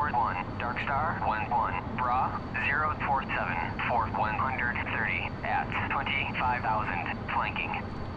1, Dark Star 1-1, Bra 047 for 130 at 25,000, flanking.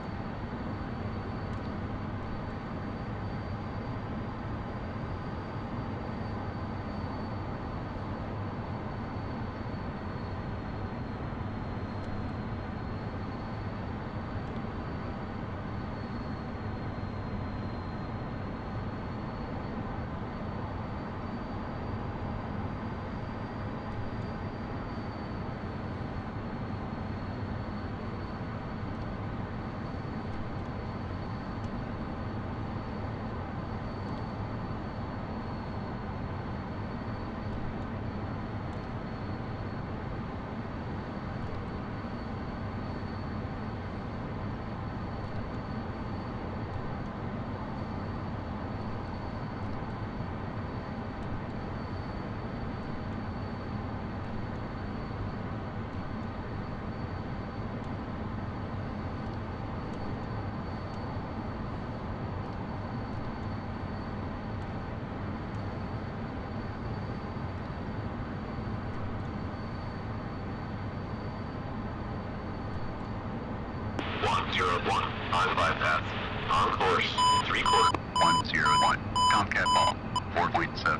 On bypass. On course. 3/4. 101. Tomcat ball. 4.7.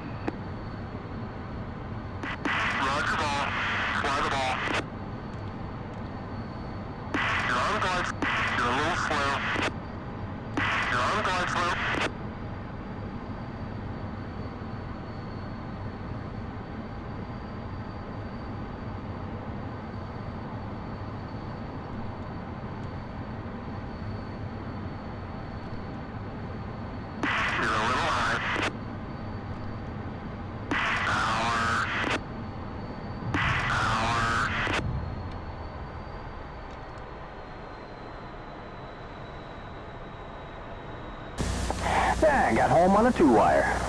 Roger ball. Fly the ball. You're on the glide. You're a little slow. You're on the glide slope. Yeah, I got home on a 2-wire.